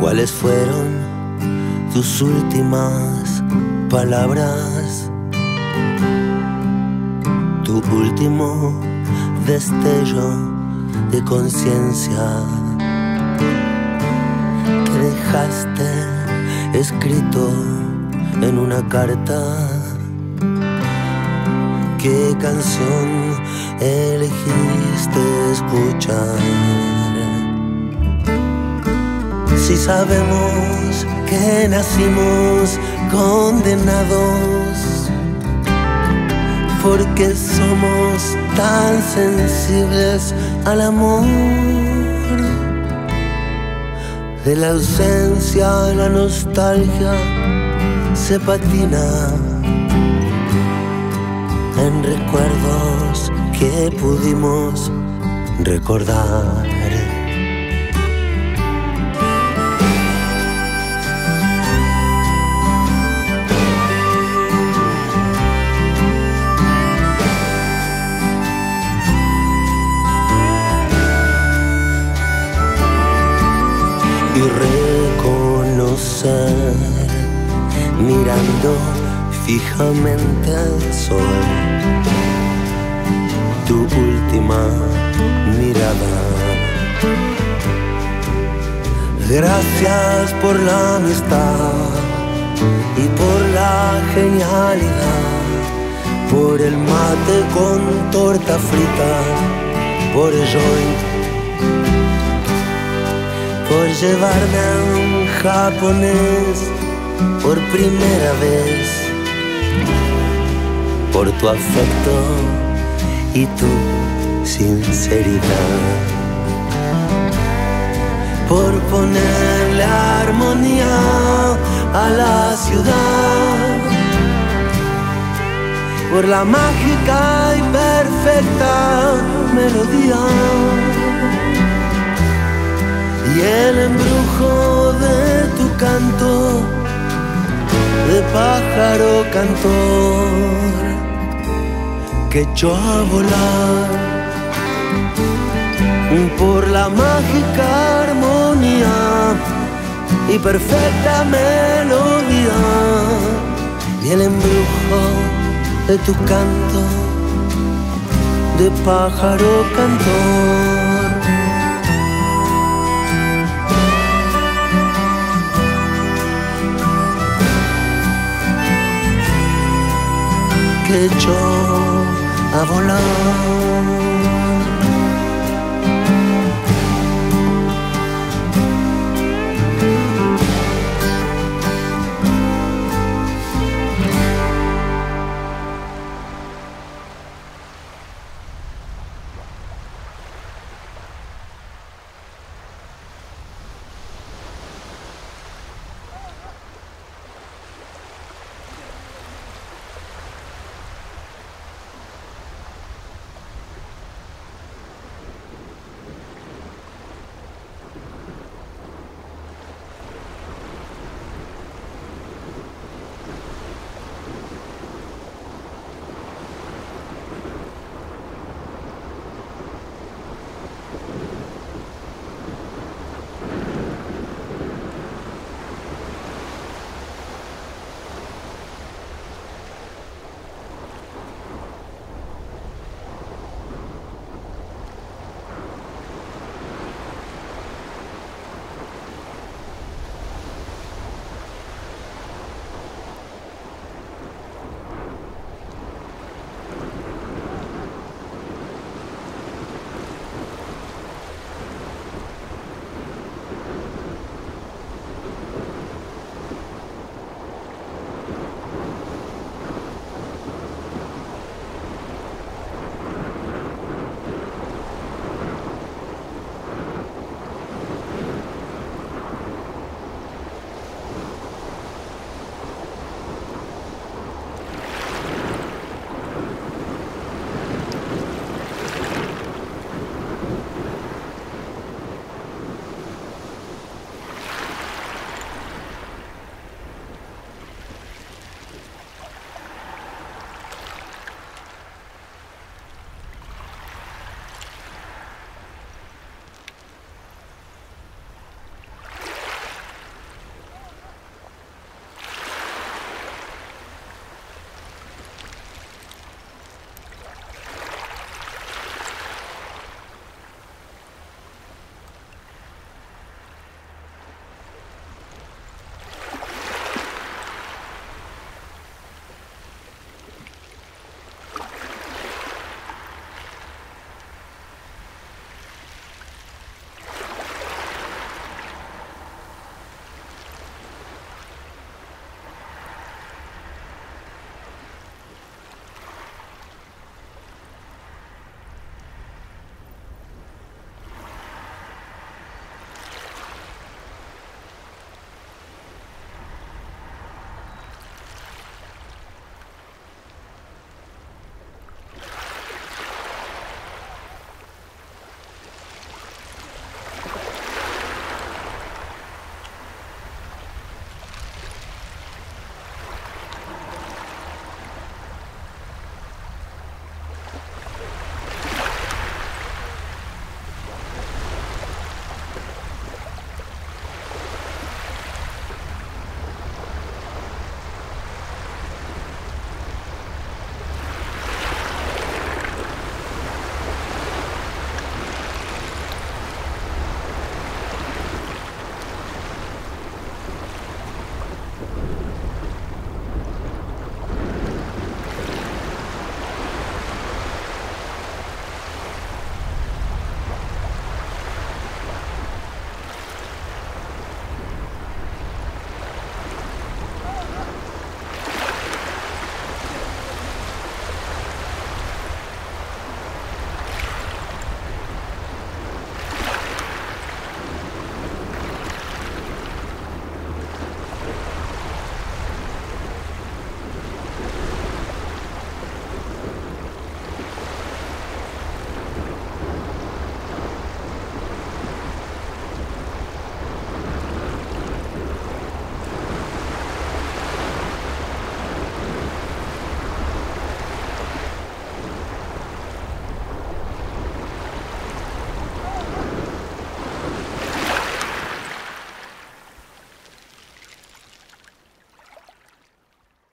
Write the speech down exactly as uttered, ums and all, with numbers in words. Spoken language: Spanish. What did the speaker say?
¿Cuáles fueron tus últimas palabras? Tu último destello de conciencia que dejaste escrito en una carta. ¿Qué canción elegiste escuchar? Si sabemos que nacimos condenados, porque somos tan sensibles al amor. De la ausencia a la nostalgia se patina en recuerdos que pudimos recordar. Y reconocer, mirando fijamente al sol, tu última mirada. Gracias por la amistad y por la genialidad, por el mate con torta frita, por el joint, por llevarme a un japonés por primera vez, por tu afecto y tu sinceridad, por ponerle armonía a la ciudad, por la mágica y perfecta melodía y el embrujo de tu canto de pájaro cantor que echó a volar por la mágica armonía y perfecta melodía y el embrujo de tu canto de pájaro cantor. Que echó a volar.